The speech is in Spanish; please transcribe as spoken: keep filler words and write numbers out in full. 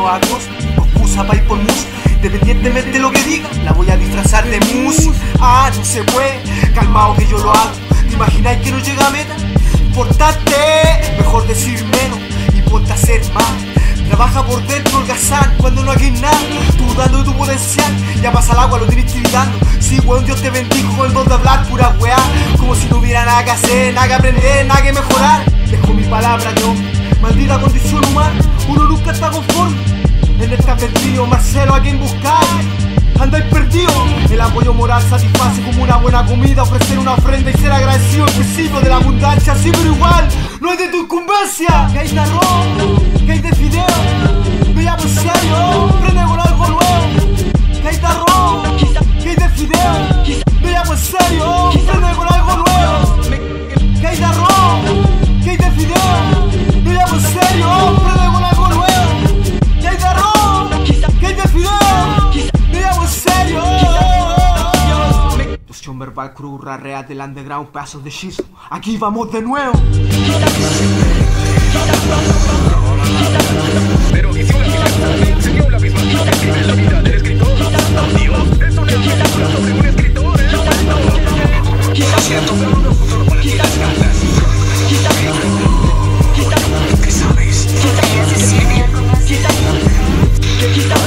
no hago excusa para ir por mus. Independientemente de lo que diga, la voy a disfrazar de mus. Ah, no se puede, calmado que yo lo hago. ¿Te imagináis que no llega a meta? Importante, mejor decir menos y ponte a hacer más. Trabaja por dentro el gazán cuando no hagas nada. Tú dando tu potencial, ya pasa el agua, lo tienes tiritando. Sí, weón, Dios te bendijo con el don de hablar pura weá. Como si no hubiera nada que hacer, nada que aprender, nada que mejorar. Dejo mi palabra de hombre, maldita condición humana. Uno nunca está conforme. En este perdido, Marcelo, ¿a quién buscar? Andáis perdido. El apoyo moral satisface como una buena comida. Ofrecer una ofrenda y ser agradecido, el principio de la abundancia. Sí, pero igual, no es de tu incumbencia. Que hay de arroz, que hay de fideo. Me llamo en serio, prende con algo nuevo. Que hay de arroz, que hay de fideo. Me llamo en serio, prende con algo nuevo. Que hay de arroz, que hay de fideo. Me llamo en serio, prende con algo nuevo. Que hay de arroz, que hay de fideo. Me llamo en serio. Explosión verbal, cruz, real del underground, pedazos de shizo. Aquí vamos de nuevo. Pero visión la me enseñó la misma que escribe la vida del escritor. Dios, es una película sobre un escritor, el muerto. Lo siento, pero no futuro con las cartas. ¿Qué sabes? ¿Qué sabes?